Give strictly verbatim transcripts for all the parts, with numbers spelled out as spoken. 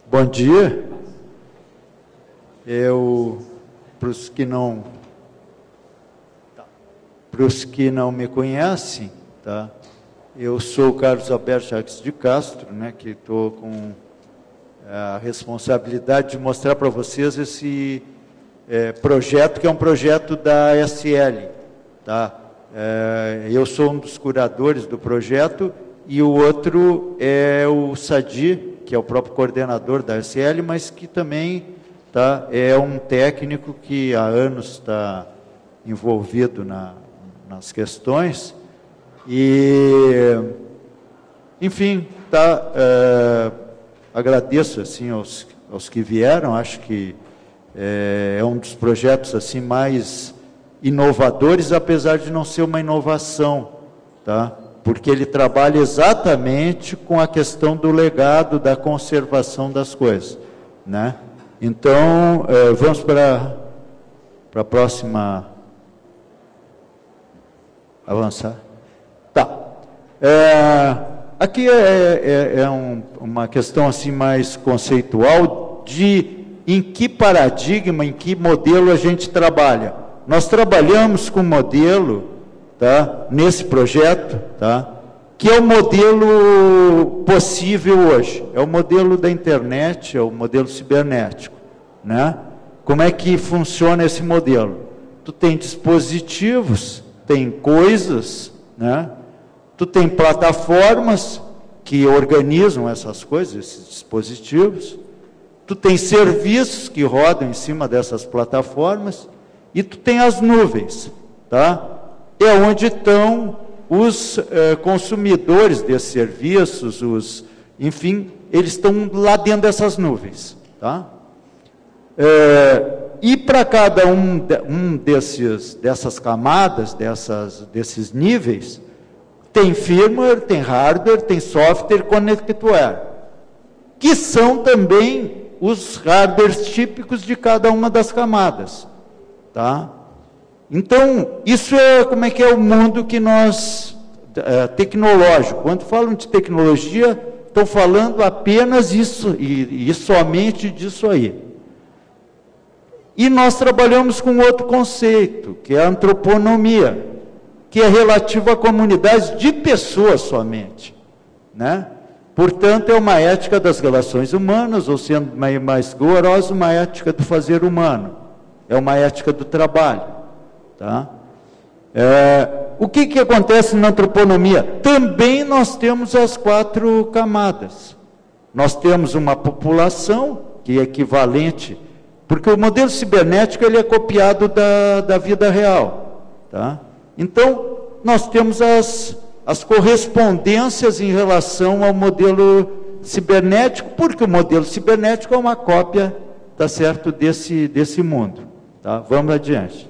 Bom dia. Eu, para os que não, para os que não me conhecem, tá? Eu sou o Carlos Alberto Jacques de Castro, né? Que estou com a responsabilidade de mostrar para vocês esse é, projeto, que é um projeto da S L, tá? É, eu sou um dos curadores do projeto e o outro é o Sadi, que é o próprio coordenador da S L, mas que também tá, é um técnico que há anos está envolvido na, nas questões. E, enfim, tá, é, agradeço assim, aos, aos que vieram, acho que é, é um dos projetos assim, mais inovadores, apesar de não ser uma inovação, tá? Porque ele trabalha exatamente com a questão do legado, da conservação das coisas, né? Então, eh, vamos para para a próxima. Avançar. Tá. É, aqui é, é, é um, uma questão assim mais conceitual de em que paradigma, em que modelo a gente trabalha. Nós trabalhamos com modelo, tá, nesse projeto, tá, que é o modelo possível hoje, é o modelo da internet, é o modelo cibernético, né? Como é que funciona esse modelo? Tu tem dispositivos, tem coisas, né? Tu tem plataformas que organizam essas coisas, esses dispositivos, tu tem serviços que rodam em cima dessas plataformas, e tu tem as nuvens, tá? É onde estão os eh, consumidores desses serviços, os, enfim, eles estão lá dentro dessas nuvens, tá? É, e para cada um, de, um desses, dessas camadas, dessas, desses níveis, tem firmware, tem hardware, tem software, connectware, que são também os hardwares típicos de cada uma das camadas, tá? Então, isso é como é que é o mundo que nós, é, tecnológico. Quando falam de tecnologia, estão falando apenas isso, e, e somente disso aí. E nós trabalhamos com outro conceito, que é a antroponomia, que é relativo a comunidades de pessoas somente, né? Portanto, é uma ética das relações humanas, ou sendo mais, mais rigorosa, uma ética do fazer humano. É uma ética do trabalho, tá? É, o que que acontece na antroponomia? Também nós temos as quatro camadas. Nós temos uma população que é equivalente, porque o modelo cibernético ele é copiado da, da vida real, tá? Então, nós temos as, as correspondências em relação ao modelo cibernético, porque o modelo cibernético é uma cópia, tá certo, desse, desse mundo. Tá? Vamos adiante.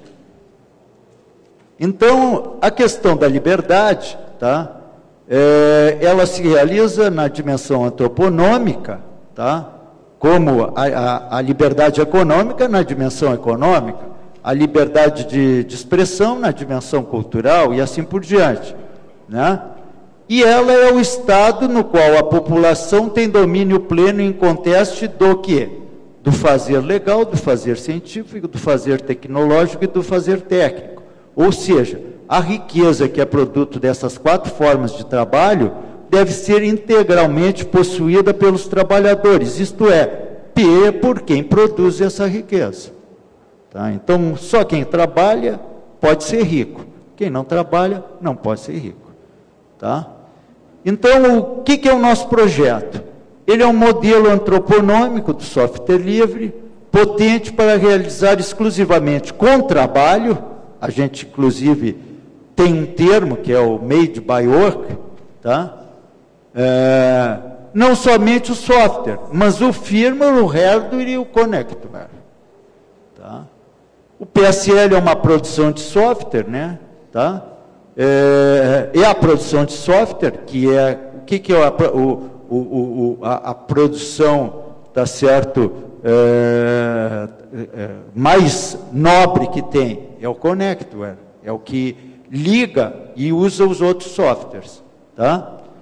Então, a questão da liberdade, tá? É, ela se realiza na dimensão antroponômica, tá? Como a, a, a liberdade econômica na dimensão econômica, a liberdade de, de expressão na dimensão cultural e assim por diante, né? E ela é o estado no qual a população tem domínio pleno e inconteste do quê? Do fazer legal, do fazer científico, do fazer tecnológico e do fazer técnico. Ou seja, a riqueza que é produto dessas quatro formas de trabalho deve ser integralmente possuída pelos trabalhadores, isto é, por quem produz essa riqueza. Tá? Então, só quem trabalha pode ser rico, quem não trabalha não pode ser rico. Tá? Então, o que, que é o nosso projeto? Ele é um modelo antroponômico do software livre, potente para realizar exclusivamente com trabalho. A gente, inclusive, tem um termo que é o Made by Work, tá? É, não somente o software, mas o firmware, o hardware e o connectware. Tá? O P S L é uma produção de software, né? Tá? É, é a produção de software, que é, o que, que é o... O, o, a, a produção, tá certo, é, é, mais nobre que tem, é o connectware, é o que liga e usa os outros softwares, tá?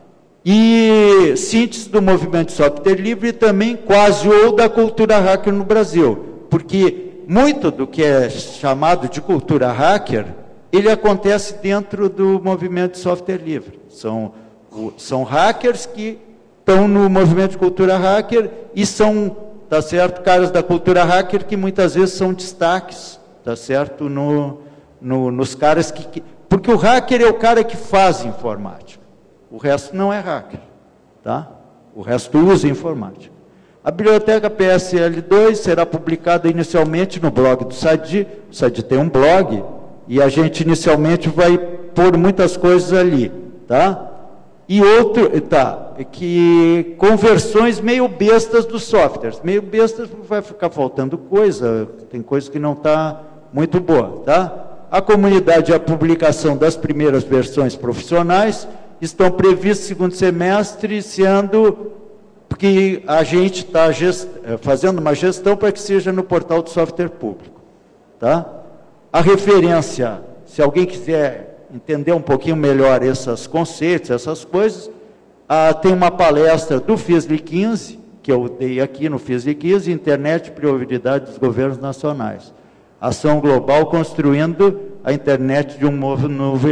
e síntese do movimento de software livre e também quase ou da cultura hacker no Brasil, porque muito do que é chamado de cultura hacker, ele acontece dentro do movimento de software livre. São, são hackers que estão no movimento de cultura hacker e são, tá certo, caras da cultura hacker que muitas vezes são destaques, tá certo, no, no, nos caras que, que... Porque o hacker é o cara que faz informática. O resto não é hacker, tá? O resto usa informática. A biblioteca P S L dois será publicada inicialmente no blog do Sadi. O Sadi tem um blog e a gente inicialmente vai pôr muitas coisas ali, tá? E outro, tá, que conversões meio bestas dos softwares. Meio bestas vai ficar faltando coisa, tem coisa que não está muito boa, tá? A comunidade e a publicação das primeiras versões profissionais estão previstos segundo semestre, sendo que a gente está fazendo uma gestão para que seja no portal do software público. Tá? A referência, se alguém quiser entender um pouquinho melhor esses conceitos, essas coisas, ah, tem uma palestra do F I S L quinze, que eu dei aqui no F I S L quinze, Internet e Prioridade dos Governos Nacionais. Ação global construindo a internet de um novo, novo,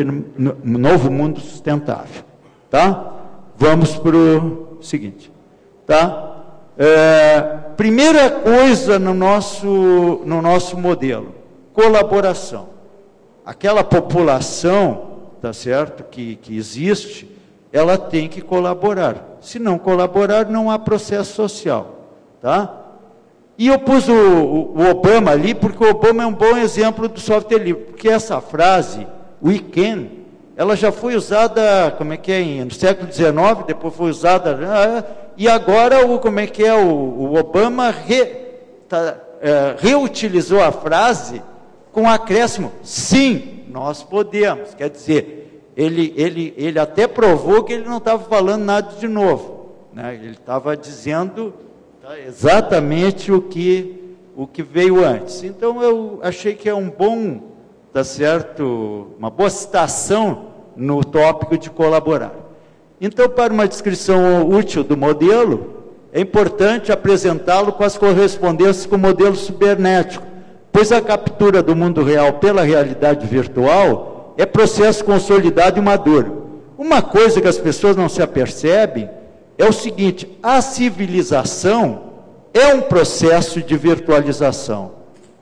novo mundo sustentável. Tá? Vamos para o seguinte. Tá? É, primeira coisa no nosso, no nosso modelo, colaboração. Aquela população, tá certo, que, que existe, ela tem que colaborar. Se não colaborar, não há processo social. Tá? E eu pus o, o Obama ali, porque o Obama é um bom exemplo do software livre, porque essa frase, we can, ela já foi usada, como é que é, no século dezenove, depois foi usada, e agora, o, como é que é, o, o Obama re, tá, é, reutilizou a frase com acréscimo, sim, nós podemos, quer dizer, ele, ele, ele até provou que ele não estava falando nada de novo, né? Ele estava dizendo tá, exatamente o que, o que veio antes. Então, eu achei que é um bom, tá certo, uma boa citação no tópico de colaborar. Então, para uma descrição útil do modelo, é importante apresentá-lo com as correspondências com o modelo cibernético, pois a captura do mundo real pela realidade virtual é processo consolidado e maduro. Uma coisa que as pessoas não se apercebem é o seguinte, a civilização é um processo de virtualização.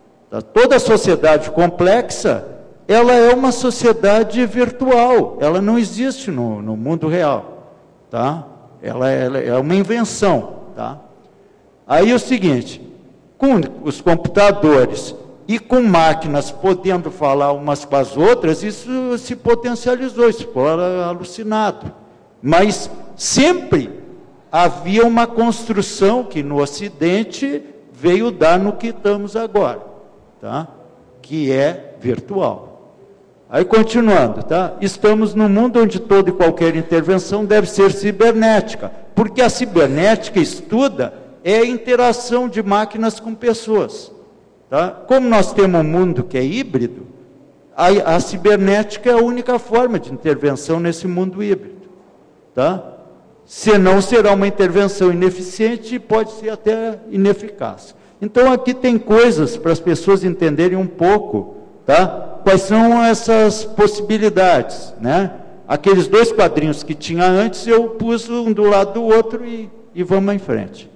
Toda a sociedade complexa, ela é uma sociedade virtual, ela não existe no, no mundo real, tá? Ela, ela é uma invenção, tá? Aí é o seguinte, com os computadores e com máquinas podendo falar umas com as outras, isso se potencializou, isso foi alucinado. Mas sempre havia uma construção que no Ocidente veio dar no que estamos agora, tá? Que é virtual. Aí, continuando, tá? Estamos num mundo onde toda e qualquer intervenção deve ser cibernética, porque a cibernética estuda é a interação de máquinas com pessoas, tá? Como nós temos um mundo que é híbrido, a, a cibernética é a única forma de intervenção nesse mundo híbrido, tá? Senão será uma intervenção ineficiente e pode ser até ineficaz. Então, aqui tem coisas para as pessoas entenderem um pouco, tá? Quais são essas possibilidades, né? Aqueles dois quadrinhos que tinha antes, eu pus um do lado do outro e, e vamos em frente.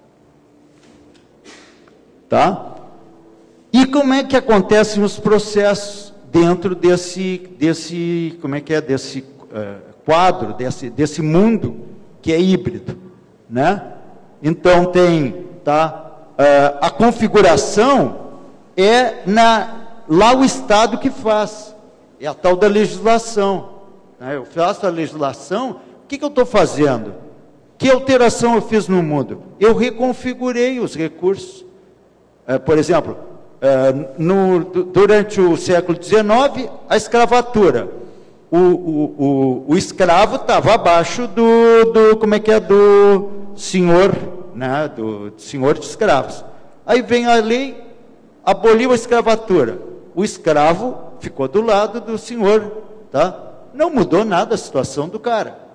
Tá? E como é que acontecem os processos dentro desse, desse como é que é, desse uh, quadro, desse, desse mundo que é híbrido, né? Então, tem, tá? Uh, a configuração é na... Lá o Estado que faz, é a tal da legislação. Né? Eu faço a legislação, o que, que eu estou fazendo? Que alteração eu fiz no mundo? Eu reconfigurei os recursos. É, por exemplo, é, no, durante o século dezenove, a escravatura. O, o, o, o escravo estava abaixo do, do, como é que é, do senhor, né? do, do senhor de escravos. Aí vem a lei, aboliu a escravatura. O escravo ficou do lado do senhor, tá? Não mudou nada a situação do cara.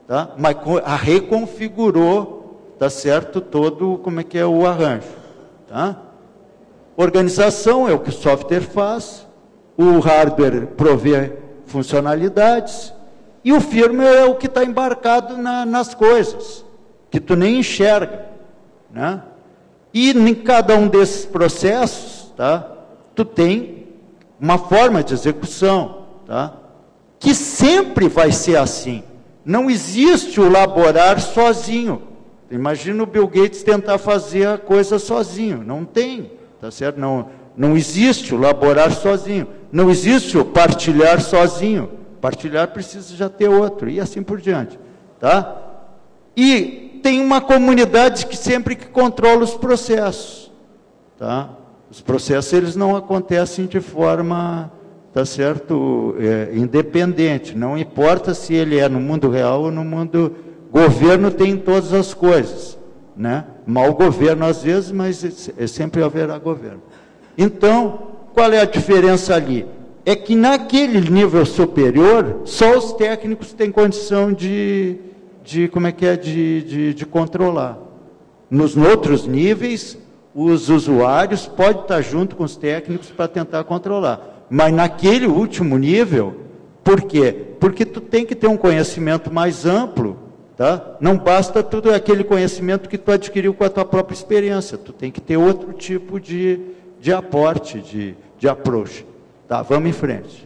tá? Mas a reconfigurou, tá certo, todo como é que é o arranjo, tá? Organização é o que o software faz, o hardware provê funcionalidades e o firmware é o que está embarcado na, nas coisas, que tu nem enxerga, né? E em cada um desses processos, tá? Tu tem uma forma de execução, tá? Que sempre vai ser assim. Não existe o laborar sozinho. Imagina o Bill Gates tentar fazer a coisa sozinho. Não tem, tá certo? Não, não existe o laborar sozinho. Não existe o partilhar sozinho. Partilhar precisa já ter outro, e assim por diante, tá? E tem uma comunidade que sempre que controla os processos, tá? Os processos, eles não acontecem de forma, tá certo, é, independente, não importa se ele é no mundo real ou no mundo... Governo tem todas as coisas, né? Mau governo às vezes, mas é, sempre haverá governo. Então, qual é a diferença ali? É que naquele nível superior, só os técnicos têm condição de, de como é que é, de, de, de controlar. Nos outros níveis, os usuários podem estar junto com os técnicos para tentar controlar. Mas naquele último nível, por quê? Porque tu tem que ter um conhecimento mais amplo, tá? Não basta tudo aquele conhecimento que tu adquiriu com a tua própria experiência, tu tem que ter outro tipo de, de aporte, de, de approach. Tá, vamos em frente.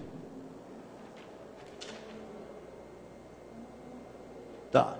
Tá.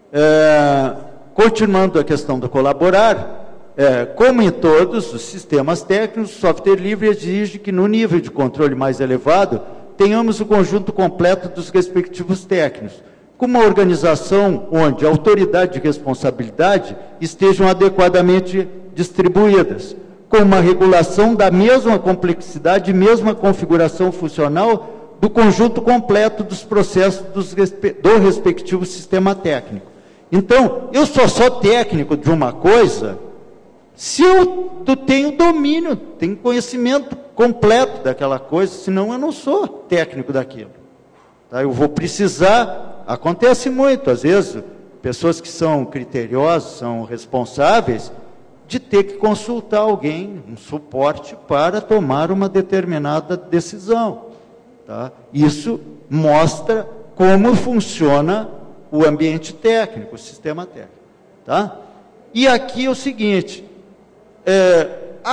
É, continuando a questão do colaborar, é, como em todos os sistemas técnicos, o software livre exige que no nível de controle mais elevado, tenhamos o conjunto completo dos respectivos técnicos, com uma organização onde a autoridade e responsabilidade estejam adequadamente distribuídas, com uma regulação da mesma complexidade e mesma configuração funcional do conjunto completo dos processos dos, do respectivo sistema técnico. Então, eu sou só técnico de uma coisa se eu, eu tenho domínio, tenho conhecimento completo daquela coisa, senão eu não sou técnico daquilo. Tá? Eu vou precisar, acontece muito, às vezes, pessoas que são criteriosas, são responsáveis, de ter que consultar alguém, um suporte, para tomar uma determinada decisão. Tá? Isso mostra como funciona o ambiente técnico, o sistema técnico. Tá? E aqui é o seguinte, é,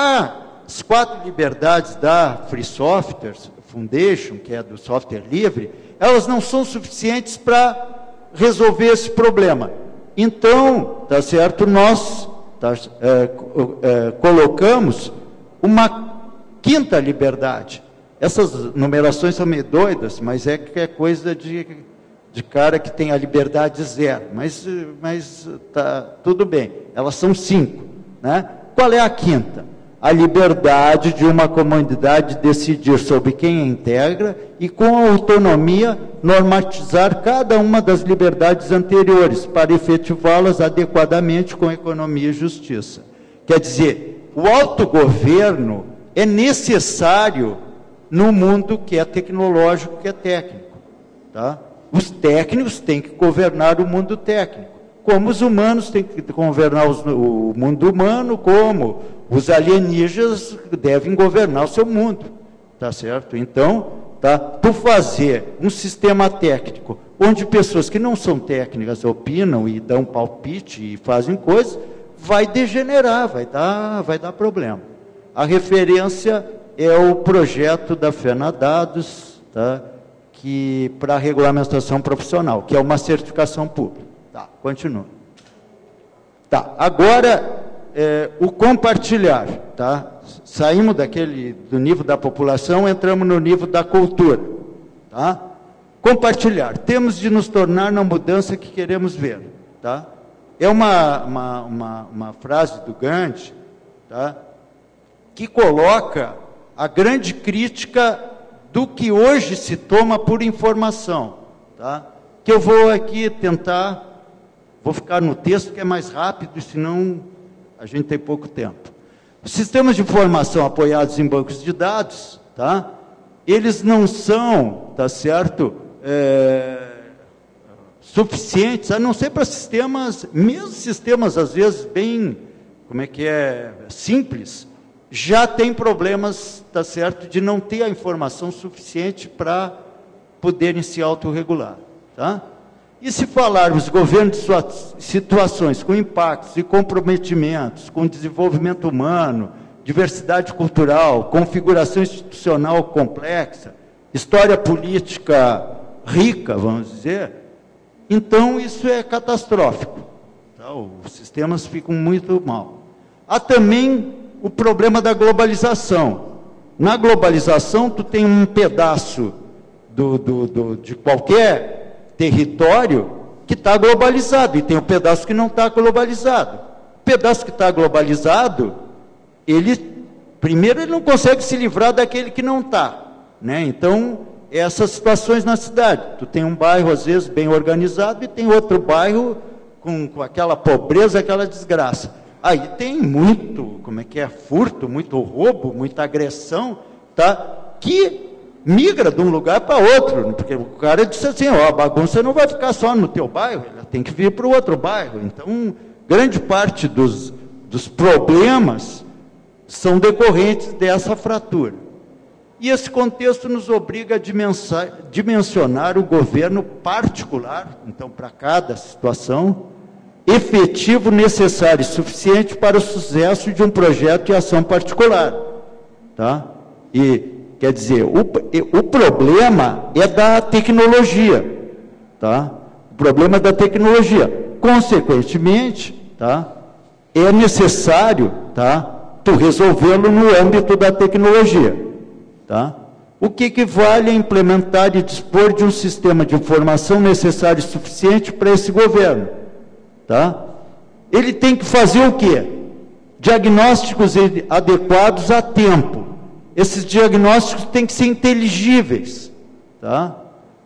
as quatro liberdades da Free Software Foundation, que é do software livre, elas não são suficientes para resolver esse problema. Então, tá certo, nós... Tá, é, é, colocamos uma quinta liberdade. Essas numerações são meio doidas, mas é que é coisa de, de cara que tem a liberdade zero. Mas, mas tá tudo bem. Elas são cinco, né? Qual é a quinta? A liberdade de uma comunidade decidir sobre quem a integra e, com autonomia, normatizar cada uma das liberdades anteriores para efetivá-las adequadamente com economia e justiça. Quer dizer, o autogoverno é necessário no mundo que é tecnológico, que é técnico. Tá? Os técnicos têm que governar o mundo técnico, como os humanos têm que governar os, o mundo humano, como os alienígenas devem governar o seu mundo, tá certo? Então, tá, tu fazer um sistema técnico, onde pessoas que não são técnicas opinam e dão palpite e fazem coisas, vai degenerar, vai dar, vai dar problema. A referência é o projeto da FENADADOS, tá, que, para a regulamentação profissional, que é uma certificação pública. Tá, continua. Tá, agora... É, o compartilhar, tá? Saímos daquele, do nível da população, entramos no nível da cultura, tá? Compartilhar, temos de nos tornar na mudança que queremos ver, tá? É uma, uma, uma, uma frase do Gandhi, tá? Que coloca a grande crítica do que hoje se toma por informação, tá? Que eu vou aqui tentar, vou ficar no texto que é mais rápido, senão... a gente tem pouco tempo. Os sistemas de informação apoiados em bancos de dados, tá? Eles não são, tá certo, é, suficientes, a não ser para sistemas, mesmo sistemas às vezes bem, como é que é, simples, já tem problemas, tá certo, de não ter a informação suficiente para poderem se autorregular, tá? E se falarmos governo de situações com impactos e comprometimentos, com desenvolvimento humano, diversidade cultural, configuração institucional complexa, história política rica, vamos dizer, então isso é catastrófico. Tá? Os sistemas ficam muito mal. Há também o problema da globalização. Na globalização, tu tem um pedaço do, do, do, de qualquer território que está globalizado, e tem um pedaço que não está globalizado. O pedaço que está globalizado, ele, primeiro, ele não consegue se livrar daquele que não está, né? Então, essas situações na cidade, tu tem um bairro, às vezes, bem organizado, e tem outro bairro com, com aquela pobreza, aquela desgraça. Aí tem muito, como é que é, furto, muito roubo, muita agressão, tá? Que migra de um lugar para outro, porque o cara disse assim, ó, a bagunça não vai ficar só no teu bairro, ela tem que vir para o outro bairro. Então, grande parte dos, dos problemas são decorrentes dessa fratura. E esse contexto nos obriga a dimensionar o governo particular, então, para cada situação, efetivo, necessário e suficiente para o sucesso de um projeto de ação particular. Tá? E, quer dizer, o, o problema é da tecnologia. Tá? O problema é da tecnologia. Consequentemente, tá? É necessário, tá? Tu resolvê-lo no âmbito da tecnologia. Tá? O que equivale a implementar e dispor de um sistema de informação necessário e suficiente para esse governo. Tá? Ele tem que fazer o quê? Diagnósticos adequados a tempo. Esses diagnósticos têm que ser inteligíveis. Tá?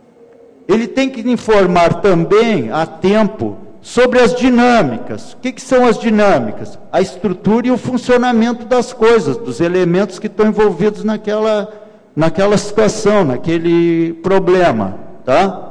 Ele tem que informar também a tempo sobre as dinâmicas. O que, que são as dinâmicas? A estrutura e o funcionamento das coisas, dos elementos que estão envolvidos naquela, naquela situação, naquele problema. Tá?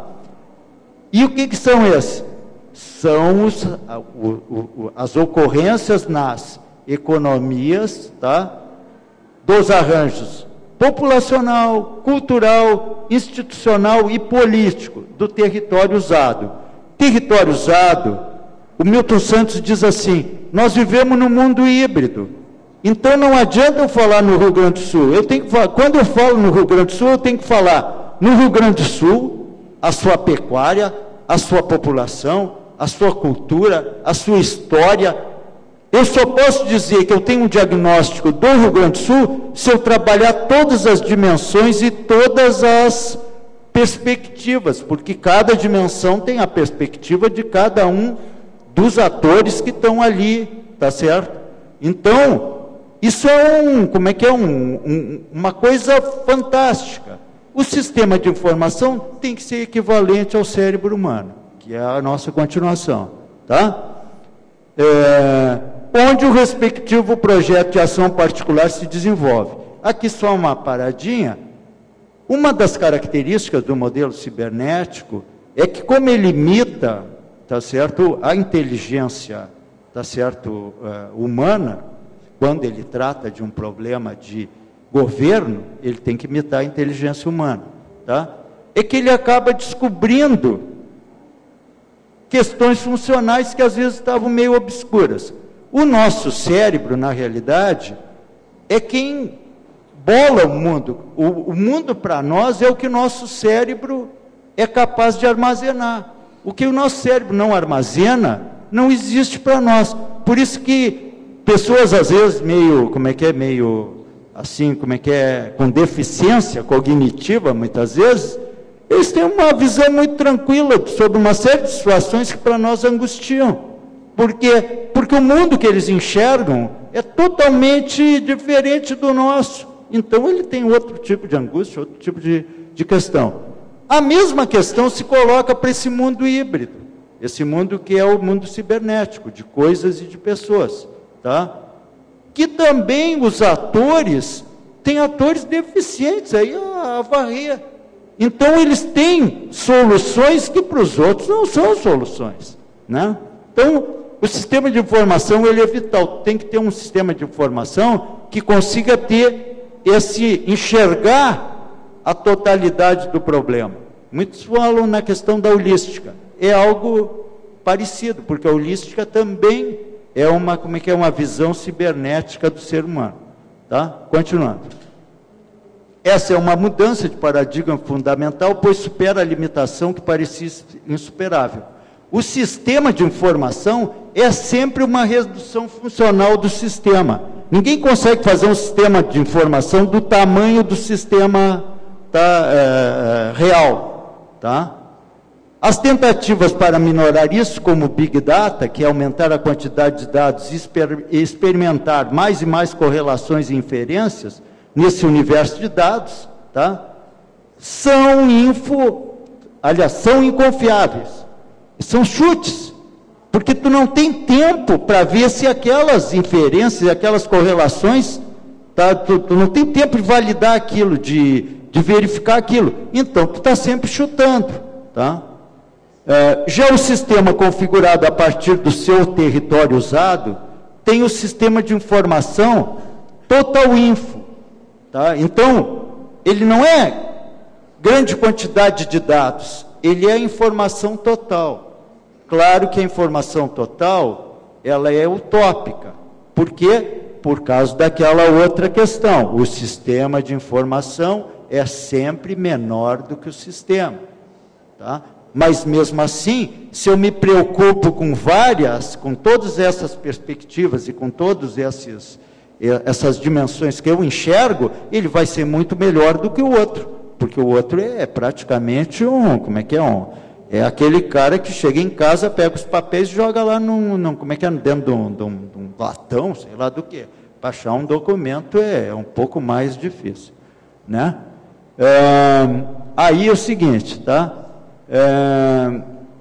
E o que, que são esses? São os, o, o, as ocorrências nas economias, tá? Dos arranjos populacional, cultural, institucional e político do território usado. Território usado, o Milton Santos diz assim, nós vivemos num mundo híbrido, então não adianta eu falar no Rio Grande do Sul, eu tenho que falar, quando eu falo no Rio Grande do Sul, eu tenho que falar no Rio Grande do Sul, a sua pecuária, a sua população, a sua cultura, a sua história. Eu só posso dizer que eu tenho um diagnóstico do Rio Grande do Sul se eu trabalhar todas as dimensões e todas as perspectivas, porque cada dimensão tem a perspectiva de cada um dos atores que estão ali, tá certo? Então, isso é um, como é que é, um, um, uma coisa fantástica. O sistema de informação tem que ser equivalente ao cérebro humano, que é a nossa continuação, tá? É, onde o respectivo projeto de ação particular se desenvolve. Aqui só uma paradinha. Uma das características do modelo cibernético é que, como ele imita, tá certo, a inteligência, tá certo, uh, humana, quando ele trata de um problema de governo, ele tem que imitar a inteligência humana, tá? É que ele acaba descobrindo questões funcionais que às vezes estavam meio obscuras. O nosso cérebro, na realidade, é quem bola o mundo. O, o mundo para nós é o que o nosso cérebro é capaz de armazenar. O que o nosso cérebro não armazena, não existe para nós. Por isso que pessoas, às vezes, meio, como é que é, meio, assim, como é que é, com deficiência cognitiva, muitas vezes, eles têm uma visão muito tranquila sobre uma série de situações que para nós angustiam. Por quê? Porque o mundo que eles enxergam é totalmente diferente do nosso. Então, ele tem outro tipo de angústia, outro tipo de, de questão. A mesma questão se coloca para esse mundo híbrido, esse mundo que é o mundo cibernético, de coisas e de pessoas, tá? Que também os atores, tem atores deficientes aí a, a varrer, Então, eles têm soluções que para os outros não são soluções, né? Então, o sistema de informação, ele é vital. Tem que ter um sistema de informação que consiga ter esse, enxergar a totalidade do problema. Muitos falam na questão da holística. É algo parecido, porque a holística também é uma, como é que é, uma visão cibernética do ser humano, tá? Continuando. Essa é uma mudança de paradigma fundamental, pois supera a limitação que parecia insuperável. O sistema de informação é sempre uma redução funcional do sistema. Ninguém consegue fazer um sistema de informação do tamanho do sistema tá, é, real. Tá? As tentativas para minorar isso, como o Big Data, que é aumentar a quantidade de dados e exper experimentar mais e mais correlações e inferências nesse universo de dados, tá? são info, aliás, são inconfiáveis. São chutes, porque tu não tem tempo para ver se aquelas inferências, aquelas correlações, tá? tu, tu não tem tempo de validar aquilo, de, de verificar aquilo. Então, tu está sempre chutando. Tá? É, já o sistema configurado a partir do seu território usado, tem o sistema de informação Total Info. Tá? Então, ele não é grande quantidade de dados, ele é informação total. Claro que a informação total, ela é utópica. Por quê? Por causa daquela outra questão. O sistema de informação é sempre menor do que o sistema. Tá? Mas, mesmo assim, se eu me preocupo com várias, com todas essas perspectivas e com todas esses, essas dimensões que eu enxergo, ele vai ser muito melhor do que o outro. Porque o outro é praticamente um, como é que é um... É aquele cara que chega em casa, pega os papéis e joga lá num, num como é que é, dentro de um, de um, de um latão, sei lá do que. Para achar um documento é, é um pouco mais difícil, né? É, aí é o seguinte, tá? É,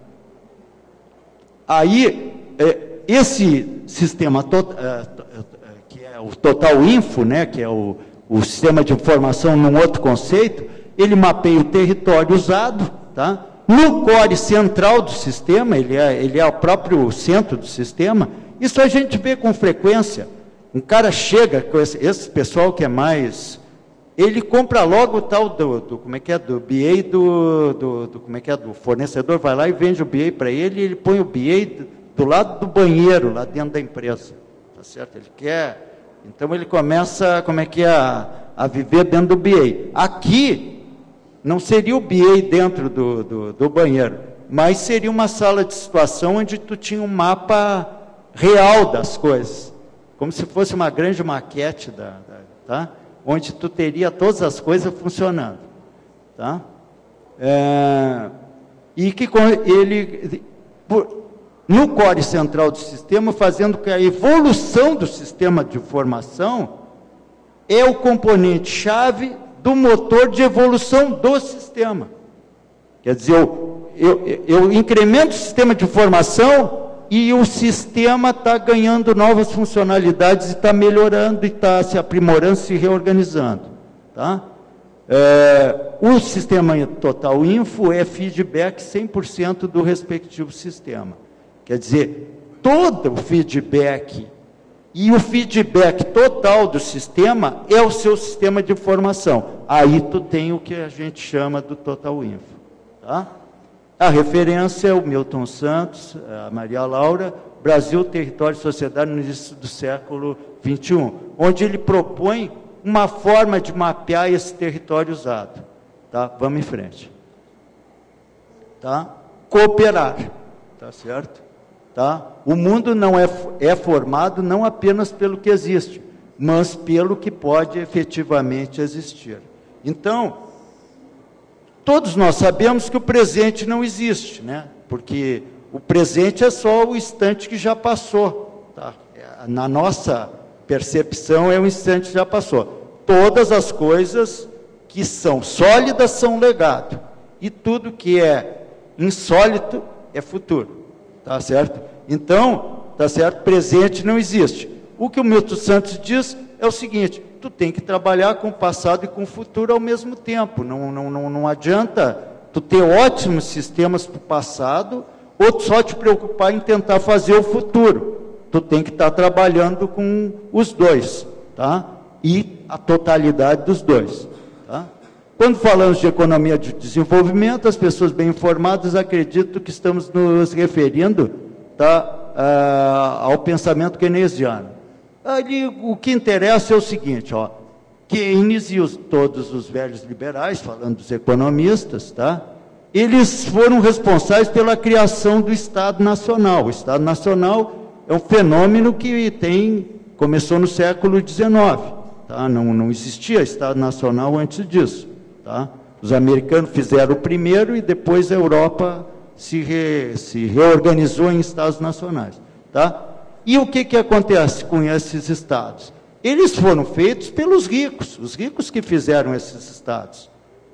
aí, é, esse sistema to, é, que é o Total Info, né? Que é o, o sistema de informação num outro conceito, ele mapeia o território usado, tá? No core central do sistema, ele é, ele é o próprio centro do sistema. Isso a gente vê com frequência. Um cara chega com esse, esse pessoal que é mais... Ele compra logo o tal do, do como é que é, do B A do, do, do, como é que é, do fornecedor, vai lá e vende o B A para ele, e ele põe o B A do, do lado do banheiro, lá dentro da empresa. Tá certo? Ele quer... Então, ele começa, como é que é, a, a viver dentro do B A. Aqui... Não seria o B A dentro do, do, do banheiro, mas seria uma sala de situação onde tu tinha um mapa real das coisas, como se fosse uma grande maquete, da, da, tá? Onde tu teria todas as coisas funcionando. Tá? É, e que ele, por, no core central do sistema, fazendo que a evolução do sistema de informação é o componente-chave do motor de evolução do sistema. Quer dizer, eu, eu, eu incremento o sistema de informação e o sistema está ganhando novas funcionalidades e está melhorando, e está se aprimorando, se reorganizando. Tá? É, o sistema Total Info é feedback cem por cento do respectivo sistema. Quer dizer, todo o feedback e o feedback total do sistema é o seu sistema de informação. Aí tu tem o que a gente chama do Total Info. Tá? A referência é o Milton Santos, a Maria Laura, Brasil, Território e Sociedade no início do século vinte e um, onde ele propõe uma forma de mapear esse território usado. Tá? Vamos em frente. Tá? Cooperar. Tá certo? Tá? O mundo não é, é formado não apenas pelo que existe, mas pelo que pode efetivamente existir. Então, todos nós sabemos que o presente não existe, né? Porque o presente é só o instante que já passou. Tá? Na nossa percepção, é o instante que já passou. Todas as coisas que são sólidas são legado, e tudo que é insólito é futuro. Tá certo? Então, tá certo? Presente não existe. O que o Milton Santos diz, é o seguinte, tu tem que trabalhar com o passado e com o futuro ao mesmo tempo. Não, não, não, não adianta tu ter ótimos sistemas para o passado, ou só te preocupar em tentar fazer o futuro. Tu tem que estar trabalhando com os dois, tá? E a totalidade dos dois, tá? Quando falamos de economia de desenvolvimento, as pessoas bem informadas acreditam que estamos nos referindo, tá, ah, ao pensamento keynesiano. Ali, o que interessa é o seguinte, ó, Keynes e os, todos os velhos liberais, falando dos economistas, tá, eles foram responsáveis pela criação do Estado Nacional. O Estado Nacional é um fenômeno que tem, começou no século dezenove, tá? Não, não existia Estado Nacional antes disso, tá? Os americanos fizeram o primeiro e depois a Europa se, re, se reorganizou em Estados Nacionais, tá? E o que, que acontece com esses Estados? Eles foram feitos pelos ricos, os ricos que fizeram esses Estados.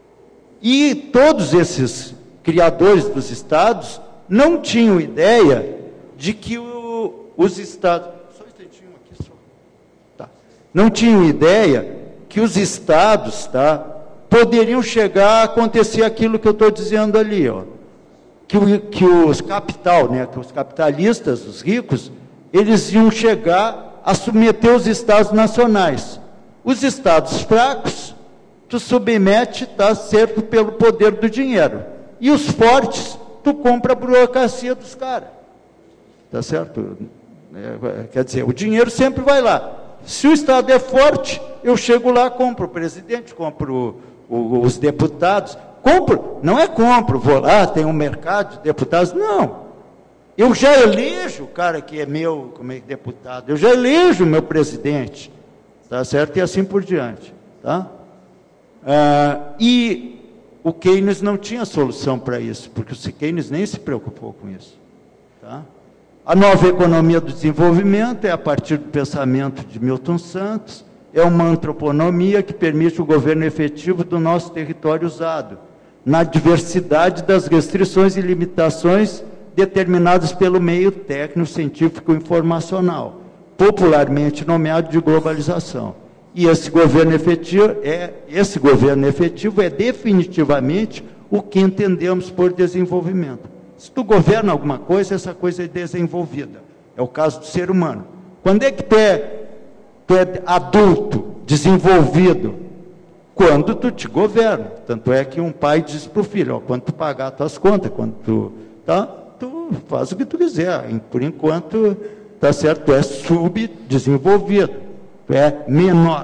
E todos esses criadores dos Estados não tinham ideia de que o, os Estados... Só um instantinho aqui, só. Tá. Não tinham ideia que os Estados, tá, poderiam chegar a acontecer aquilo que eu estou dizendo ali, ó. Que, o, que os capital, né, que os capitalistas, os ricos, eles iam chegar a submeter os Estados nacionais. Os Estados fracos, tu submete, tá certo, pelo poder do dinheiro. E os fortes, tu compra a burocracia dos caras. Tá certo? É, quer dizer, o dinheiro sempre vai lá. Se o Estado é forte, eu chego lá, compro o presidente, compro o, o, os deputados. Compro, não é compro, vou lá, tem um mercado de deputados. Não. Eu já elejo o cara que é meu como é, deputado. Eu já elejo o meu presidente. Tá certo? E assim por diante. Tá? Ah, e o Keynes não tinha solução para isso, porque o Keynes nem se preocupou com isso. Tá? A nova economia do desenvolvimento é a partir do pensamento de Milton Santos, é uma antroponomia que permite o governo efetivo do nosso território usado, na diversidade das restrições e limitações determinadas pelo meio técnico, científico e informacional, popularmente nomeado de globalização. E esse governo efetivo é, esse governo efetivo é definitivamente o que entendemos por desenvolvimento. Se tu governa alguma coisa, essa coisa é desenvolvida. É o caso do ser humano. Quando é que tu é, tu é adulto, desenvolvido? Quando tu te governa. Tanto é que um pai diz para o filho, ó, quando tu pagar as tuas contas, quando tu, tá, tu faz o que tu quiser. Por enquanto, tá certo, tu é subdesenvolvido. É menor.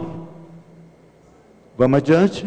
Vamos adiante.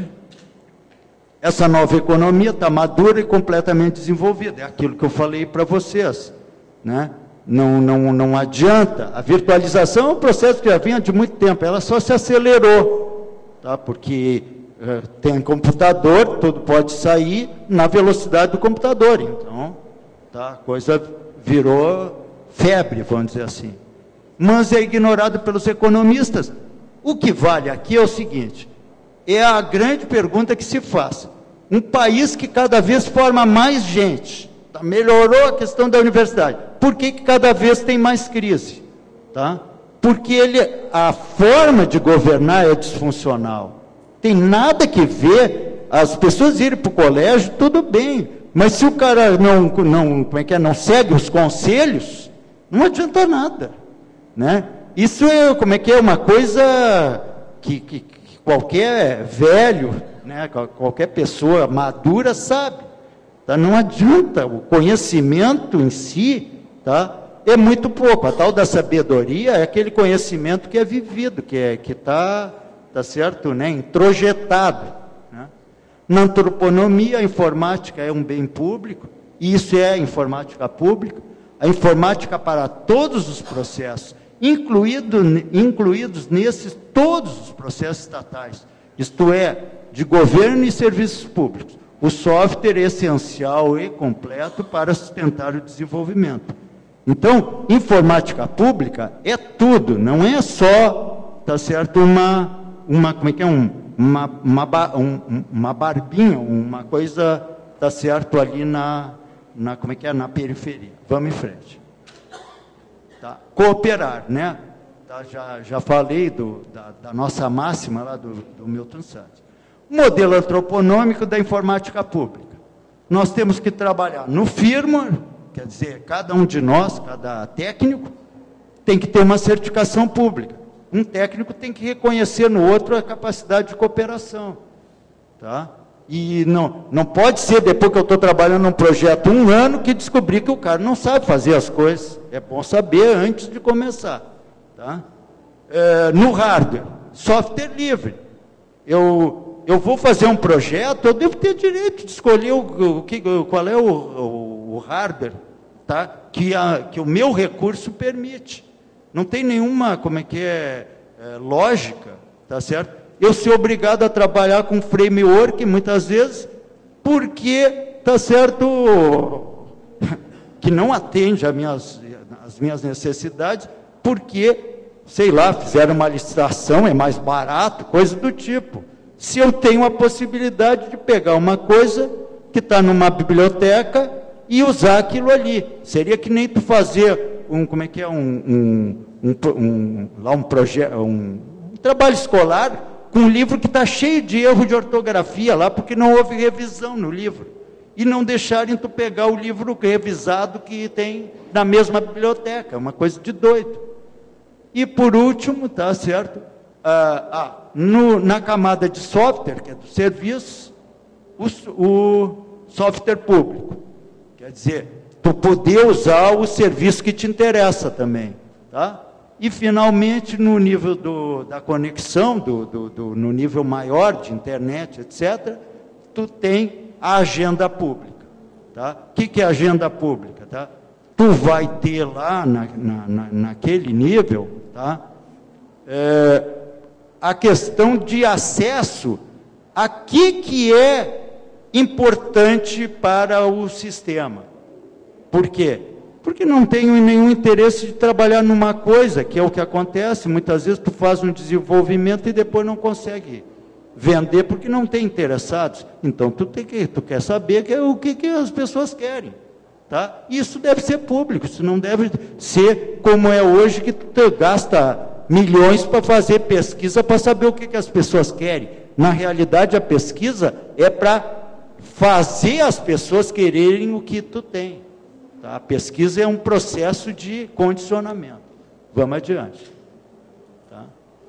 Essa nova economia está madura e completamente desenvolvida. É aquilo que eu falei para vocês, né? Não, não, não adianta. A virtualização é um processo que já vinha de muito tempo. Ela só se acelerou, tá? Porque uh, tem computador, tudo pode sair na velocidade do computador. Então, tá? A coisa virou febre, vamos dizer assim. Mas é ignorado pelos economistas. O que vale aqui é o seguinte, é a grande pergunta que se faz. Um país que cada vez forma mais gente, tá? Melhorou a questão da universidade, por que que cada vez tem mais crise? Tá? Porque ele, a forma de governar é disfuncional. Tem nada que ver, as pessoas irem para o colégio, tudo bem, mas se o cara não, não, como é que é, não segue os conselhos, não adianta nada. Né? Isso é, como é que é, uma coisa que, que, que qualquer velho, né, qualquer pessoa madura sabe. Tá? Não adianta, o conhecimento em si, tá, é muito pouco. A tal da sabedoria é aquele conhecimento que é vivido, que é, que está, tá certo, né, introjetado. Né? Na antroponomia, a informática é um bem público, e isso é a informática pública. A informática para todos os processos, incluído, incluídos nesses todos os processos estatais, isto é, de governo e serviços públicos. O software é essencial e completo para sustentar o desenvolvimento. Então, informática pública é tudo, não é só, tá certo, uma, uma como é que é, um, uma, uma, um, uma barbinha, uma coisa, tá certo, ali na... Na, como é que é? Na periferia. Vamos em frente. Tá? Cooperar, né? tá? já, já falei do, da, da nossa máxima lá do, do Milton Santos. Modelo antroponômico da informática pública. Nós temos que trabalhar no firmware, quer dizer, cada um de nós, cada técnico, tem que ter uma certificação pública. Um técnico tem que reconhecer no outro a capacidade de cooperação. Tá? E não, não pode ser, depois que eu estou trabalhando num projeto um ano, que descobri que o cara não sabe fazer as coisas. É bom saber antes de começar. Tá? É, no hardware, software livre. Eu, eu vou fazer um projeto, eu devo ter direito de escolher o, o, que, qual é o, o, o hardware, tá? que, a, que o meu recurso permite. Não tem nenhuma, como é que é, é lógica, tá certo? Eu ser obrigado a trabalhar com framework, muitas vezes, porque, tá certo, que não atende às minhas, às minhas necessidades, porque, sei lá, fizeram uma licitação, é mais barato, coisa do tipo. Se eu tenho a possibilidade de pegar uma coisa que está numa biblioteca e usar aquilo ali. Seria que nem tu fazer um, como é que é, um, um, um, um, lá um projeto, um, um trabalho escolar, com um livro que está cheio de erro de ortografia lá, porque não houve revisão no livro. E não deixarem tu pegar o livro revisado que tem na mesma biblioteca, uma coisa de doido. E por último, tá certo? Ah, ah, no, na camada de software, que é do serviço, o, o software público. Quer dizer, tu poder usar o serviço que te interessa também, tá? E, finalmente, no nível do, da conexão, do, do, do, no nível maior de internet, etcétera, tu tem a agenda pública. Tá? O que, que é agenda pública? Tá? Tu vai ter lá, na, na, na, naquele nível, tá? É, a questão de acesso a que, que é importante para o sistema. Por quê? Porque não tenho nenhum interesse de trabalhar numa coisa, que é o que acontece, muitas vezes tu faz um desenvolvimento e depois não consegue vender porque não tem interessados. Então, tu, tem que, tu quer saber que é o que, que as pessoas querem. Tá? Isso deve ser público, isso não deve ser como é hoje, que tu gasta milhões para fazer pesquisa para saber o que, que as pessoas querem. Na realidade, a pesquisa é para fazer as pessoas quererem o que tu tem. Tá? A pesquisa é um processo de condicionamento. Vamos adiante. Tá?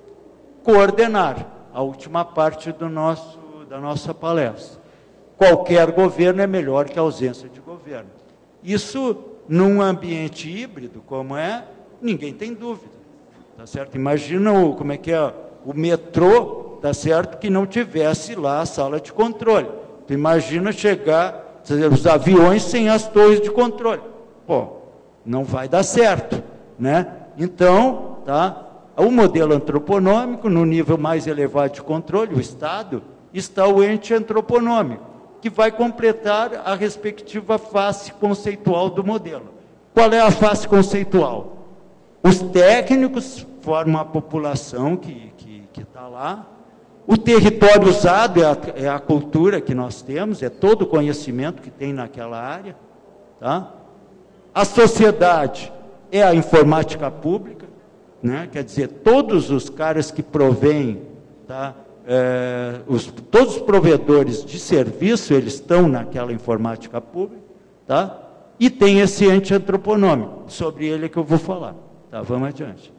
Coordenar, a última parte do nosso, da nossa palestra. Qualquer governo é melhor que a ausência de governo. Isso, num ambiente híbrido, como é, ninguém tem dúvida. Tá certo? Imagina o, como é que é, o metrô, tá certo, que não tivesse lá a sala de controle. Tu imagina chegar os aviões sem as torres de controle. Pô, não vai dar certo, né? Então, tá? O modelo antroponômico, no nível mais elevado de controle, o Estado, está o ente antroponômico, que vai completar a respectiva face conceitual do modelo. Qual é a face conceitual? Os técnicos formam a população que que que está lá. O território usado é a, é a cultura que nós temos, é todo o conhecimento que tem naquela área. Tá? A sociedade é a informática pública, né? Quer dizer, todos os caras que provêm, tá? é, os, todos os provedores de serviço, eles estão naquela informática pública, tá? E tem esse ente antroponômico, sobre ele é que eu vou falar. Tá? Vamos adiante.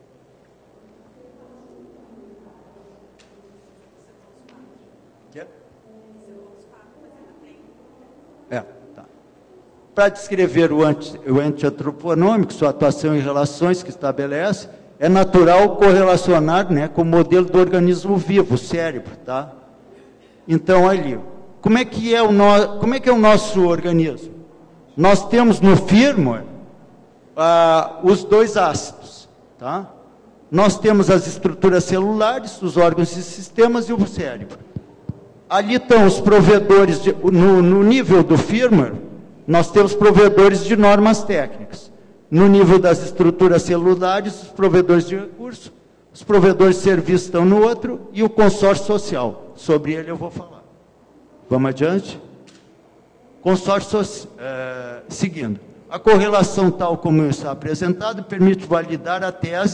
É, tá. Para descrever o, anti, o ente antroponômico, sua atuação e relações que estabelece, é natural correlacionar, né, com o modelo do organismo vivo, o cérebro, tá? Então, ali, como é que é o, no, como é, que é o nosso organismo? Nós temos no firmware ah, os dois ácidos, tá? Nós temos as estruturas celulares, os órgãos e sistemas e o cérebro. Ali estão os provedores, de, no, no nível do firmware, nós temos provedores de normas técnicas. No nível das estruturas celulares, os provedores de recursos, os provedores de serviço estão no outro, e o consórcio social. Sobre ele eu vou falar. Vamos adiante? Consórcio social, é, seguindo. A correlação tal como está apresentada permite validar a tese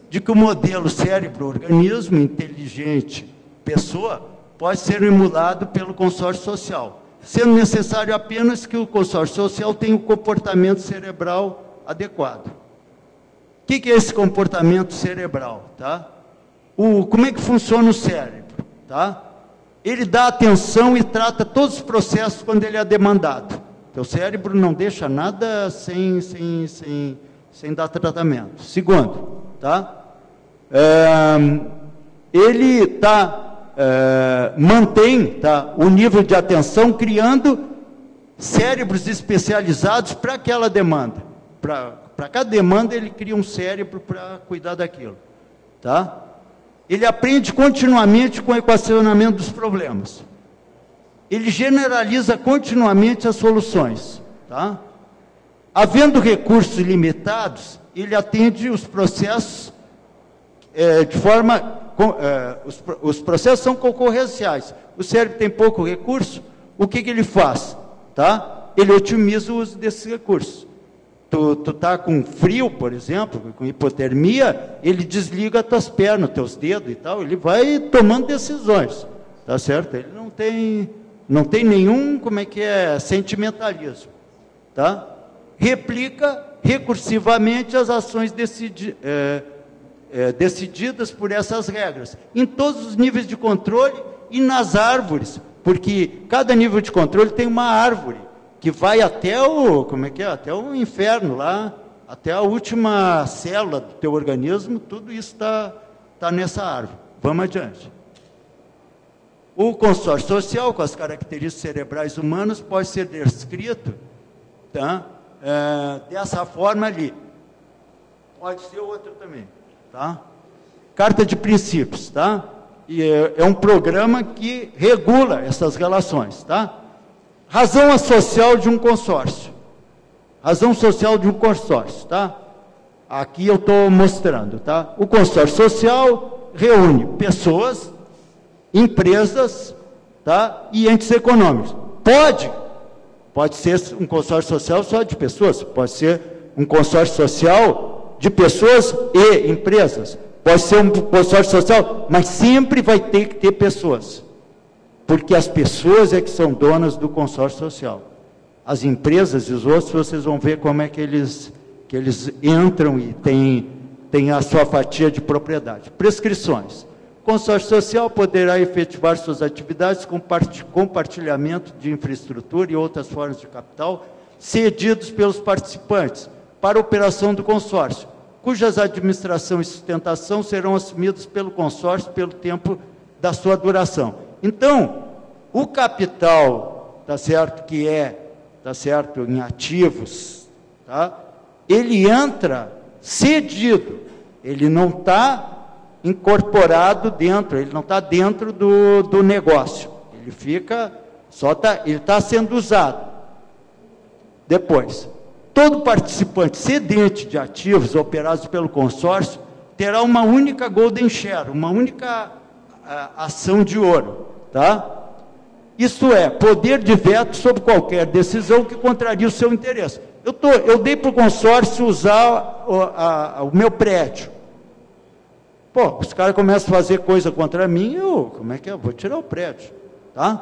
de que o modelo cérebro-organismo, inteligente, pessoa, pode ser emulado pelo consórcio social, sendo necessário apenas que o consórcio social tenha um comportamento cerebral adequado. O que, que é esse comportamento cerebral? Tá? O, como é que funciona o cérebro? Tá? Ele dá atenção e trata todos os processos quando ele é demandado. Então, o cérebro não deixa nada sem, sem, sem, sem dar tratamento. Segundo, tá? É, ele tá, é, mantém tá, o nível de atenção, criando cérebros especializados para aquela demanda. Para cada demanda, ele cria um cérebro para cuidar daquilo. Tá? Ele aprende continuamente com o equacionamento dos problemas. Ele generaliza continuamente as soluções. Tá? Havendo recursos limitados, ele atende os processos é, de forma... Com, é, os, os processos são concorrenciais. O cérebro tem pouco recurso, o que, que ele faz? Tá? Ele otimiza o uso desses recursos. Tu, tu tá com frio, por exemplo, com hipotermia, ele desliga as tuas pernas, teus dedos e tal, ele vai tomando decisões. Tá certo? Ele não tem... Não tem nenhum, como é que é, sentimentalismo. Tá? Replica recursivamente as ações decidi, é, é, decididas por essas regras, em todos os níveis de controle e nas árvores, porque cada nível de controle tem uma árvore, que vai até o, como é que é, até o inferno lá, até a última célula do teu organismo, tudo isso está tá nessa árvore. Vamos adiante. O consórcio social, com as características cerebrais humanas, pode ser descrito, tá? É, dessa forma ali. Pode ser outra também. Tá? Carta de princípios. Tá? E é, é um programa que regula essas relações. Tá? Razão social de um consórcio. Razão social de um consórcio. Tá? Aqui eu estou mostrando. Tá? O consórcio social reúne pessoas, empresas, tá? E entes econômicos. Pode, pode ser um consórcio social só de pessoas, pode ser um consórcio social de pessoas e empresas, pode ser um consórcio social, mas sempre vai ter que ter pessoas, porque as pessoas é que são donas do consórcio social. As empresas e os outros, vocês vão ver como é que eles, que eles entram e têm, têm a sua fatia de propriedade. Prescrições. O consórcio social poderá efetivar suas atividades com compartilhamento de infraestrutura e outras formas de capital cedidos pelos participantes para a operação do consórcio, cujas administração e sustentação serão assumidos pelo consórcio pelo tempo da sua duração. Então, o capital, tá certo, que é, tá certo, em ativos, tá? Ele entra cedido, ele não está incorporado dentro, ele não está dentro do, do negócio, ele fica, só tá, ele está sendo usado. Depois, todo participante cedente de ativos operados pelo consórcio terá uma única golden share, uma única a, ação de ouro, tá? Isto é, poder de veto sobre qualquer decisão que contraria o seu interesse. Eu, tô, eu dei para o consórcio usar o, a, o meu prédio. Pô, os caras começam a fazer coisa contra mim, eu, como é que é? Eu vou tirar o prédio, tá?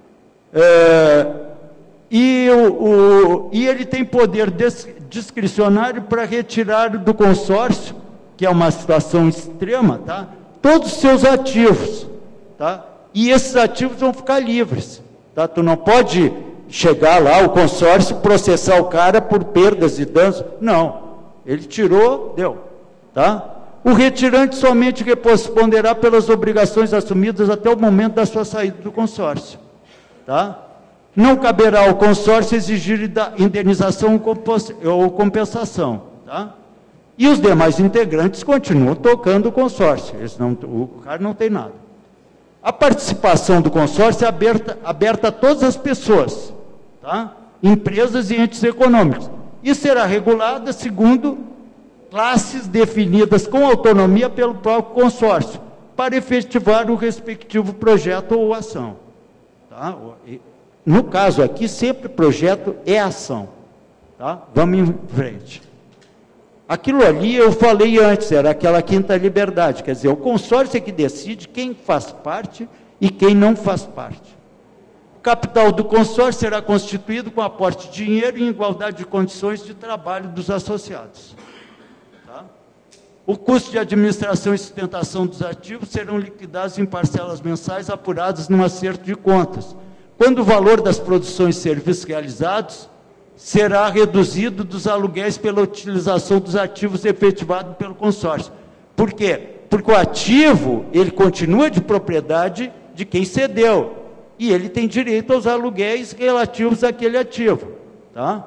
É, e, o, o, e ele tem poder des, discricionário para retirar do consórcio, que é uma situação extrema, tá? Todos os seus ativos, tá? E esses ativos vão ficar livres, tá? Tu não pode chegar lá, o consórcio, processar o cara por perdas e danos, não. Ele tirou, deu, tá? O retirante somente responderá pelas obrigações assumidas até o momento da sua saída do consórcio. Tá? Não caberá ao consórcio exigir indenização ou compensação. Tá? E os demais integrantes continuam tocando o consórcio. Eles não, o cara não tem nada. A participação do consórcio é aberta, aberta a todas as pessoas, tá? Empresas e entes econômicos. E será regulada segundo classes definidas com autonomia pelo próprio consórcio, para efetivar o respectivo projeto ou ação. Tá? No caso aqui, sempre projeto é ação. Tá? Vamos em frente. Aquilo ali eu falei antes, era aquela quinta liberdade, quer dizer, o consórcio é que decide quem faz parte e quem não faz parte. O capital do consórcio será constituído com aporte de dinheiro em igualdade de condições de trabalho dos associados. Tá? O custo de administração e sustentação dos ativos serão liquidados em parcelas mensais apuradas num acerto de contas, quando o valor das produções e serviços realizados será reduzido dos aluguéis pela utilização dos ativos efetivados pelo consórcio. Por quê? Porque o ativo, ele continua de propriedade de quem cedeu, e ele tem direito aos aluguéis relativos àquele ativo. Tá?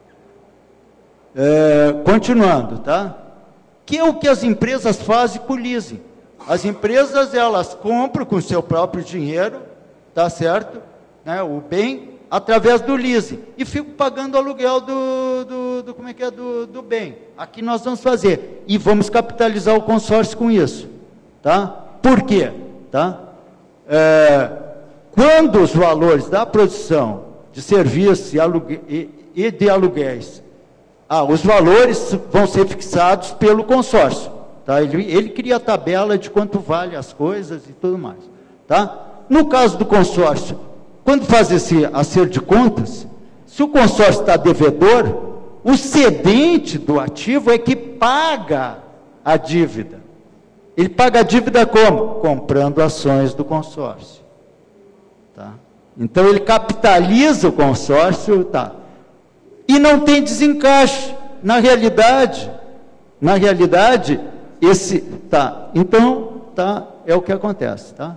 É, continuando, tá? Que é o que as empresas fazem com o leasing. As empresas, elas compram com o seu próprio dinheiro, tá certo? Né, o bem, através do leasing, e fico pagando o aluguel do, do, do, como é que é, do, do bem. Aqui nós vamos fazer, e vamos capitalizar o consórcio com isso. Tá? Por quê? Tá? É, quando os valores da produção de serviços e, alugue, e, e de aluguéis, ah, os valores vão ser fixados pelo consórcio. Tá? Ele, ele cria a tabela de quanto vale as coisas e tudo mais. Tá? No caso do consórcio, quando faz esse acerto de contas, se o consórcio está devedor, o cedente do ativo é que paga a dívida. Ele paga a dívida como? Comprando ações do consórcio. Tá? Então, ele capitaliza o consórcio, tá? E não tem desencaixe. Na realidade, na realidade, esse, tá? Então, tá, é o que acontece, tá?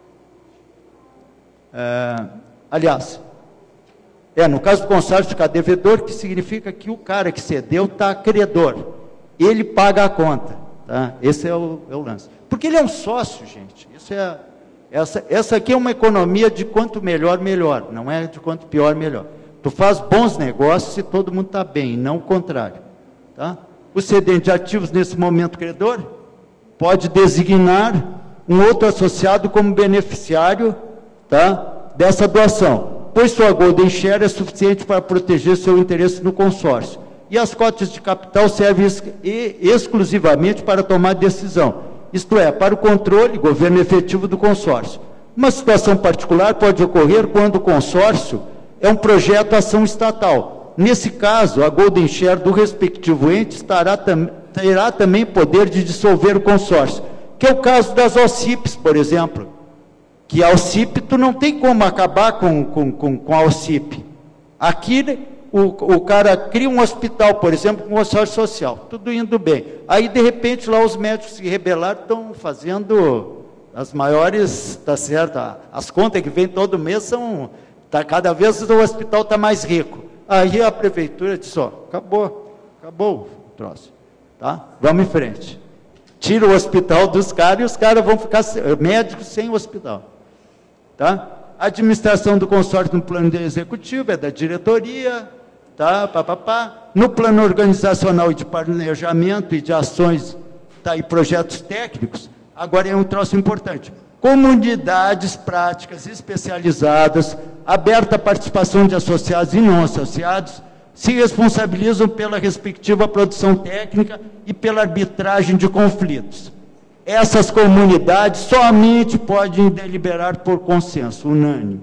É, aliás, é, no caso do consórcio ficar devedor, que significa que o cara que cedeu está credor, ele paga a conta, tá? Esse é o, é o lance, porque ele é um sócio, gente. Isso é, essa, essa aqui é uma economia de quanto melhor, melhor, não é de quanto pior, melhor. Tu faz bons negócios se todo mundo está bem, não o contrário, tá? O cedente de ativos, nesse momento credor, pode designar um outro associado como beneficiário, tá, dessa doação, pois sua golden share é suficiente para proteger seu interesse no consórcio. E as cotas de capital servem ex exclusivamente para tomar decisão, isto é, para o controle e governo efetivo do consórcio. Uma situação particular pode ocorrer quando o consórcio é um projeto ação estatal. Nesse caso, a golden share do respectivo ente estará tam terá também poder de dissolver o consórcio, que é o caso das O C I Ps, por exemplo. Que a O C I P, tu não tem como acabar com, com, com, com a O C I P. Aqui, o, o cara cria um hospital, por exemplo, com consórcio social, tudo indo bem. Aí, de repente, lá os médicos se rebelaram, estão fazendo as maiores, tá certo? As contas que vêm todo mês são, tá, cada vez o hospital está mais rico. Aí a prefeitura disse, ó, acabou, acabou o troço, tá? Vamos em frente. Tira o hospital dos caras e os caras vão ficar médicos sem o hospital. Tá? A administração do consórcio no plano executivo é da diretoria, tá? Pá, pá, pá. No plano organizacional e de planejamento e de ações, tá? E projetos técnicos, agora é um troço importante. Comunidades práticas especializadas, aberta à participação de associados e não associados, se responsabilizam pela respectiva produção técnica e pela arbitragem de conflitos. Essas comunidades somente podem deliberar por consenso unânime.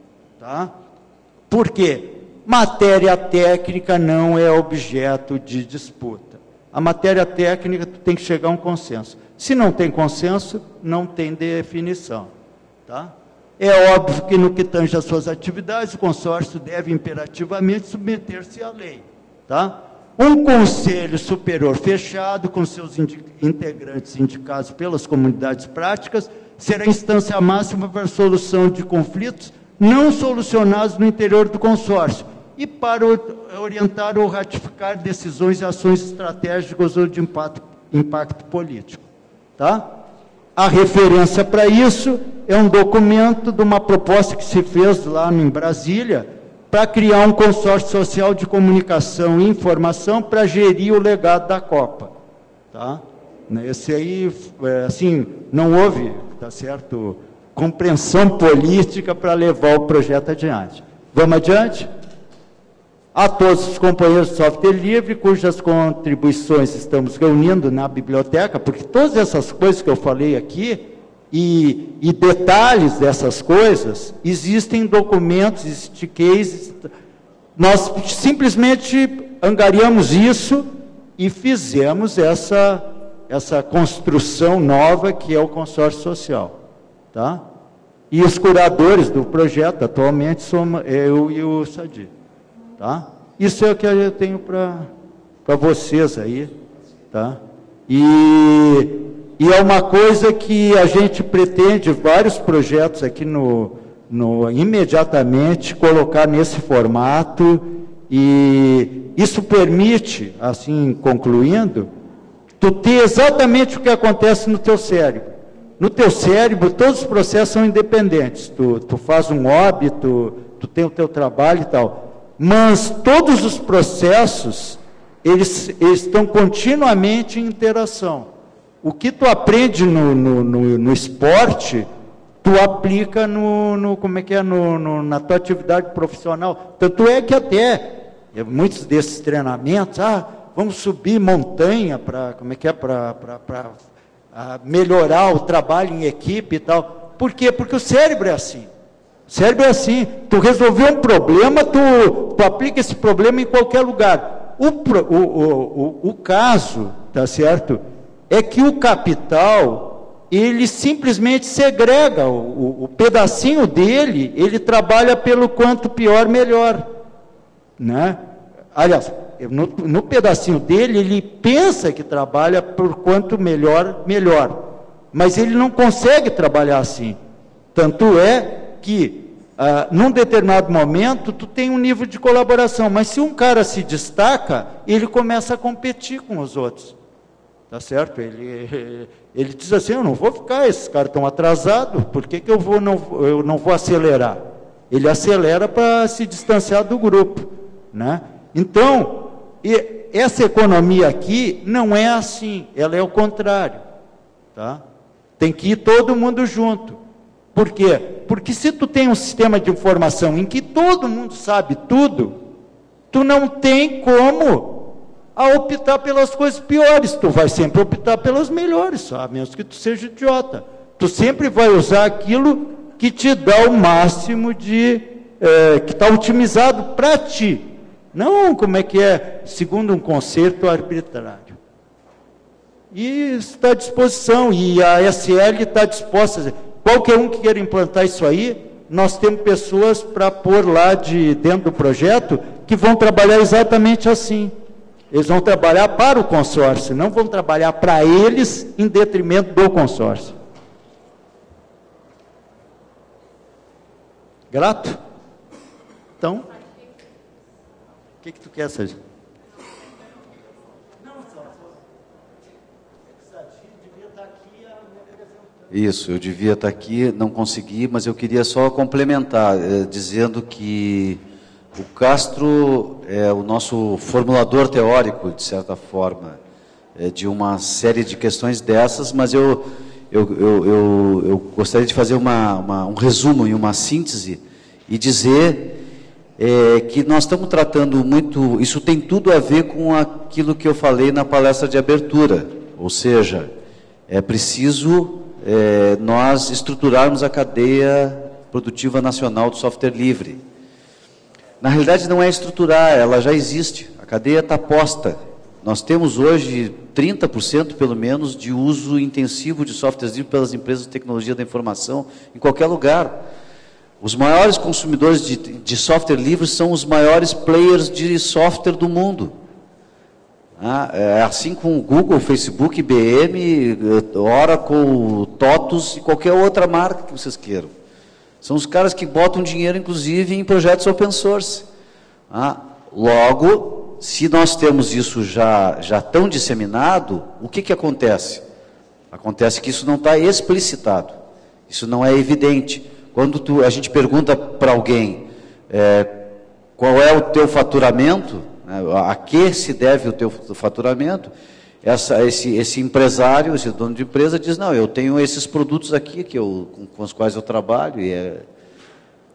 Tá? Por quê? Matéria técnica não é objeto de disputa. A matéria técnica tem que chegar a um consenso. Se não tem consenso, não tem definição. Tá? É óbvio que no que tange às suas atividades, o consórcio deve imperativamente submeter-se à lei. Tá? Um conselho superior fechado, com seus integrantes indicados pelas comunidades práticas, será a instância máxima para a solução de conflitos não solucionados no interior do consórcio e para orientar ou ratificar decisões e ações estratégicas ou de impacto, impacto político. Tá? A referência para isso é um documento de uma proposta que se fez lá em Brasília, para criar um consórcio social de comunicação e informação para gerir o legado da Copa. Tá? Esse aí, assim, não houve, tá certo, compreensão política para levar o projeto adiante. Vamos adiante? a todos os companheiros do software livre, cujas contribuições estamos reunindo na biblioteca, porque todas essas coisas que eu falei aqui, e, e detalhes dessas coisas, existem em documentos, existem cases. Nós simplesmente angariamos isso e fizemos essa, essa construção nova que é o consórcio social. Tá? E os curadores do projeto, atualmente, somos eu e o Sadi. Tá? Isso é o que eu tenho para vocês aí. Tá? E, e é uma coisa que a gente pretende, vários projetos aqui no, no, imediatamente, colocar nesse formato, e isso permite, assim, concluindo, tu ter exatamente o que acontece no teu cérebro. No teu cérebro, todos os processos são independentes. Tu, tu faz um hobby, tu, tu tem o teu trabalho e tal. Mas todos os processos, eles, eles estão continuamente em interação. O que tu aprende no, no, no, no esporte, tu aplica no, no, como é que é, no, no, na tua atividade profissional. Tanto é que até, muitos desses treinamentos, ah, vamos subir montanha para, como é que é, para... a melhorar o trabalho em equipe e tal. Por quê? Porque o cérebro é assim. O cérebro é assim. Tu resolveu um problema, tu, tu aplica esse problema em qualquer lugar. O, o, o, o, o caso, tá certo? É que o capital, ele simplesmente segrega o, o, o pedacinho dele, ele trabalha pelo quanto pior, melhor. Né? Aliás, No, no pedacinho dele, ele pensa que trabalha por quanto melhor, melhor. Mas ele não consegue trabalhar assim. Tanto é que, ah, num determinado momento, tu tem um nível de colaboração. Mas se um cara se destaca, ele começa a competir com os outros. Tá certo? Ele, ele diz assim, eu não vou ficar, esses caras estão atrasados, por que, que eu, vou, não, eu não vou acelerar? Ele acelera para se distanciar do grupo. Né? Então, e essa economia aqui não é assim, ela é o contrário. Tá? Tem que ir todo mundo junto. Por quê? Porque se tu tem um sistema de informação em que todo mundo sabe tudo, tu não tem como a optar pelas coisas piores, tu vai sempre optar pelas melhores, a menos que tu seja idiota. Tu sempre vai usar aquilo que te dá o máximo de, é, que está otimizado para ti. Não, como é que é, segundo um conceito arbitrário. E está à disposição, e a S L está disposta, qualquer um que queira implantar isso aí, nós temos pessoas para pôr lá de dentro do projeto, que vão trabalhar exatamente assim. Eles vão trabalhar para o consórcio, não vão trabalhar para eles, em detrimento do consórcio. Grato? Então... O que, que tu quer, Sérgio? Isso, eu devia estar aqui, não consegui, mas eu queria só complementar, eh, dizendo que o Castro é o nosso formulador teórico, de certa forma, é, de uma série de questões dessas, mas eu, eu, eu, eu, eu gostaria de fazer uma, uma, um resumo e uma síntese e dizer... É, que nós estamos tratando muito, isso tem tudo a ver com aquilo que eu falei na palestra de abertura, ou seja, é preciso é, nós estruturarmos a cadeia produtiva nacional do software livre. Na realidade não é estruturar, ela já existe, a cadeia está posta. Nós temos hoje trinta por cento pelo menos de uso intensivo de softwares livres pelas empresas de tecnologia da informação em qualquer lugar. Os maiores consumidores de, de software livre são os maiores players de software do mundo. Ah, é assim com o Google, Facebook, I B M, Oracle, TOTUS e qualquer outra marca que vocês queiram. São os caras que botam dinheiro, inclusive, em projetos open source. Ah, logo, se nós temos isso já, já tão disseminado, o que, que acontece? Acontece que isso não está explicitado. Isso não é evidente. Quando tu, a gente pergunta para alguém é, qual é o teu faturamento, né, a que se deve o teu faturamento, essa, esse, esse empresário, esse dono de empresa diz, não, eu tenho esses produtos aqui que eu, com, com os quais eu trabalho, e é,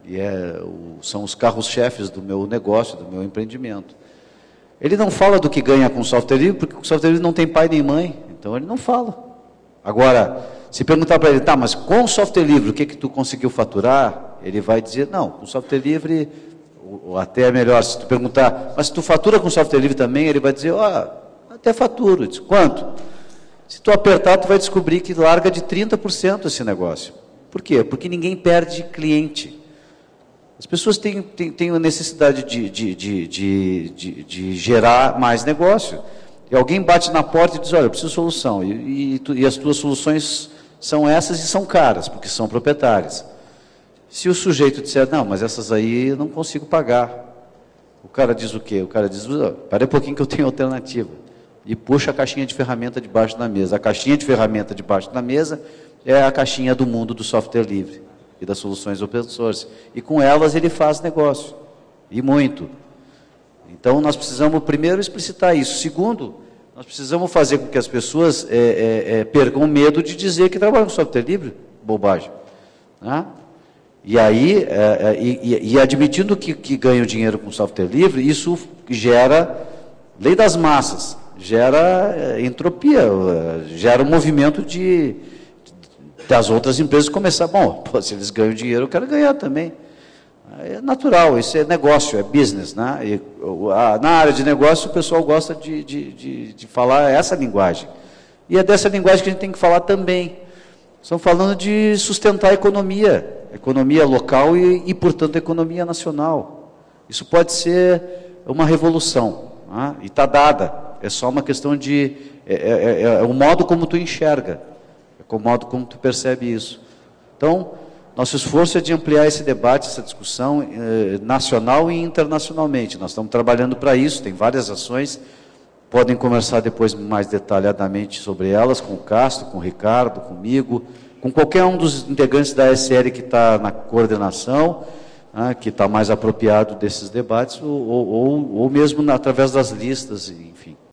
e é, o, são os carros-chefes do meu negócio, do meu empreendimento. Ele não fala do que ganha com software livre, porque o software livre não tem pai nem mãe, então ele não fala. Agora, se perguntar para ele, tá, mas com software livre, o que que tu conseguiu faturar? Ele vai dizer, não, com software livre, ou até é melhor, se tu perguntar, mas se tu fatura com software livre também, ele vai dizer, ó, oh, até faturo. Eu disse, quanto? Se tu apertar, tu vai descobrir que larga de trinta por cento esse negócio. Por quê? Porque ninguém perde cliente. As pessoas têm, têm, têm a necessidade de, de, de, de, de, de gerar mais negócio. E alguém bate na porta e diz, olha, eu preciso de solução. E, e, tu, e as tuas soluções são essas e são caras, porque são proprietárias. Se o sujeito disser, não, mas essas aí eu não consigo pagar. O cara diz o quê? O cara diz, espera um pouquinho que eu tenho alternativa. E puxa a caixinha de ferramenta debaixo da mesa. A caixinha de ferramenta debaixo da mesa é a caixinha do mundo do software livre e das soluções open source. E com elas ele faz negócio. E muito. Então nós precisamos primeiro explicitar isso. Segundo, nós precisamos fazer com que as pessoas é, é, é, percam medo de dizer que trabalham com software livre. Bobagem. Né? E aí, é, é, e, e admitindo que, que ganham dinheiro com software livre, isso gera lei das massas, gera é, entropia, é, gera um movimento de, das outras empresas começar, bom, pô, se eles ganham dinheiro, eu quero ganhar também. É natural, isso é negócio, é business. Né? E, a, na área de negócio, o pessoal gosta de, de, de, de falar essa linguagem. E é dessa linguagem que a gente tem que falar também. Estamos falando de sustentar a economia, a economia local e, e, portanto, a economia nacional. Isso pode ser uma revolução, né? E está dada. É só uma questão de... É, é, é, é o modo como tu enxerga, é o modo como tu percebe isso. Então, nosso esforço é de ampliar esse debate, essa discussão eh, nacional e internacionalmente. Nós estamos trabalhando para isso, tem várias ações. Podem conversar depois mais detalhadamente sobre elas, com o Castro, com o Ricardo, comigo, com qualquer um dos integrantes da S L que está na coordenação, né, que está mais apropriado desses debates, ou, ou, ou mesmo na, através das listas, enfim.